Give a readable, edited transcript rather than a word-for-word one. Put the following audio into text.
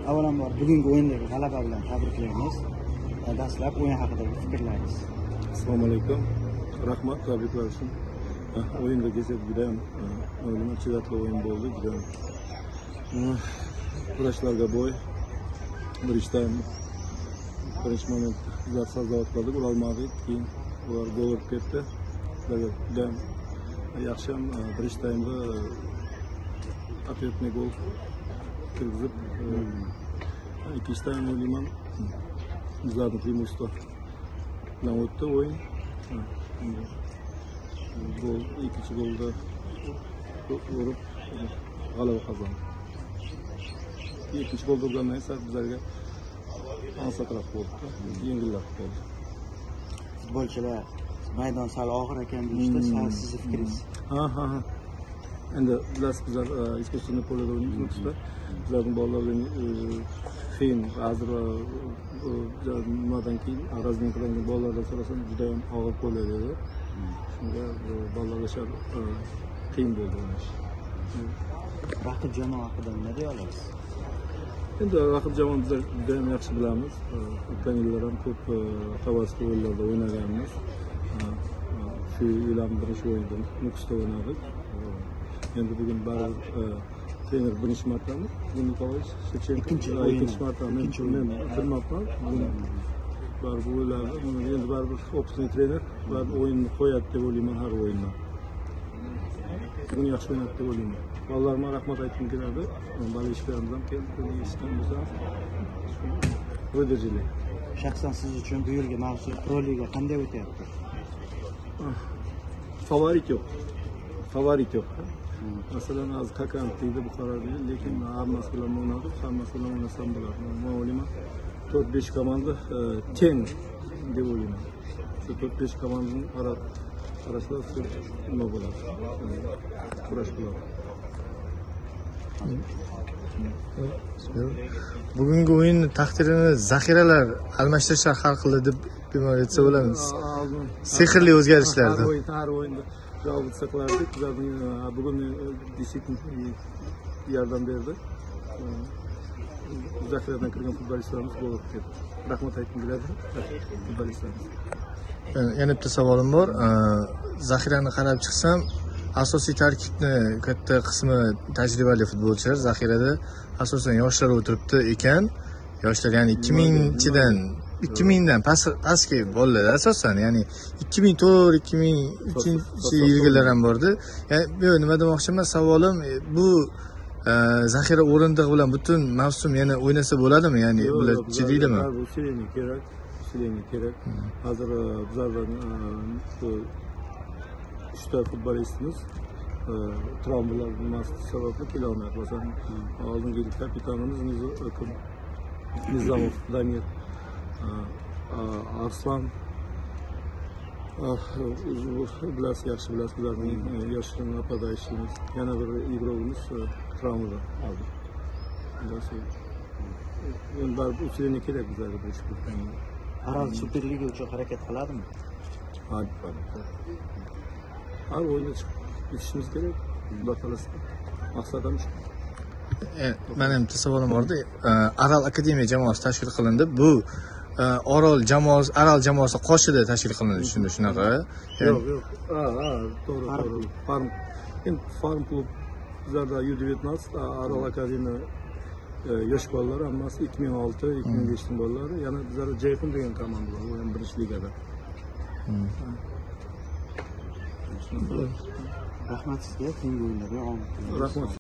Avvalambor bugungi o'yindagi g'alaba bilan tabriklaymiz. Dastlab o'yin haqidagi fikrlaringiz. Assalomu alaykum. Rahmat, tabriklar uchun. O'yinda kesak juda ham chidatli o'yin bo'ldi. Juda ham kurashlarga bo'y. Birinchi moment ular sabzavot qildik, urolmadik. Keyin ular gol urib ketdi. Juda ham yaxshi ham birinchi taymda ответный gol kirgizib, ikkinchi taym o'ylayman bizlarning preимущество bilan o'tdi o'yin. Gol, ikkinchi golda urib g'alaba qozondi. Ikkinchi golda urgandan esa bizlarga ansatroq bo'ldi, yengilroq bo'ldi. Futbolchilar maydon sal og'ir ekan deyishdi, sizni fikringiz? Endi bilasiz, bizlar искусственный polada o'ynaymiz. Bizlarning bolalar qiyin, hozir nimadan keyin razminkalangan bolalardan so'rasam juda ham og'ir qo'yiladi. Shunga bolalarga qiyin bo'ldi o'ynash. Raqib jamoa haqida nima deya olasiz? Endi raqib jamoani bizlar juda ham yaxshi bilamiz. O'tgan yillar ham ko'p havasli o'yinlarda o'ynaganmiz. Shu yil ham birinchi o'yinda Nukusda o'ynadik. Endi bugun baribir trener birinchi martami? Nikolayevich Shevchenko ikkinchi marta. Men bilmayapman. Baribir o'yinlarda endi baribir opsiya trener baribir o'yinni qo'yadi deb o'ylayman har o'yindan. Bugun yaxshi o'ynadi deb o'ylayman. Bolalarga rahmat aytgim keladi. Bolishlarimiz ham keldi, eshitgan bo'lsa выдержали. Shaxsan siz uchun bu yilgi mavsum Pro Liga qanday o'tyapti? Favorit yo'q. Masalan, hozir Kakant deydi Buxoroda, lekin hammasi bilan o'ynadik, hammasi bilan o'ynasam bo'ladi. Men o'ylayman 4-5 komanda teng deb o'ylayman. Shu 4-5 komandaning arasida nima bo'ladi? Kurash bo'ladi. Bugungi o'yinni taqdirini zaxiralar almashtirishlar hal qildi deb aytsa bo'lamiz. Sehrli o'zgarishlardan. Har o'yinda javob qilardik. Bugun disiplin yordam berdi. Zaxiradan kirgan futbolistlarimiz gol urib ketdi. Rahmat aytgim keladi futbolistlarimiz. Yana bitta savolim bor. Zaxirani qarab chiqsam, asosiy tarkibni katta qismi tajribali futbolchilar. Zaxirada asosan yoshlar o'tiribdi ekan. Yoshlar, ya'ni 2000dan pastki bolalar asosan, ya'ni 2004-2003-yilgilar ham bordi. Ya'ni bu nima demoqchiman, savolim bu zaxira o'rindig'i bilan butun mavsum yana o'ynasa bo'ladimi? Ya'ni bular jiddiydimi? Bu sileniy kerak. Hozir bizlardan 3 ta futbolistimiz travmalar sababli kela olmayapti. Masalan, oldingi kapitanimiz Nizamov Damir, Arslan, bilasiz, yaxshi bilasiz, bizlarning yoshlar napadayishimiz, yana bir igrovimiz travmada hozir. Endi baribir uchilini kerak bizlarga bu ish bo'lganda. Aral Superliga uchun harakat qiladimi? Har o'yinga chiqib ketishimiz kerak. Xudo xolasa. Maqsad ham shu. Mana bitta savolim bor-da. Aral akademiya jamoasi tashkil qilindi. Bu Aral jamoasi qoshida tashkil qilindi, shunaqa. Yo'q. To'g'ri. Farm klub bizlarda U19, Aral akademiya yosh bolalar hammasi 2006-2005 bolalari. Yana bizlarda Jaypun degan komanda bor, u ham birinchi ligada. Rahmat sizga, keyingi o'yinlarga omad tilaymiz. Rahmat.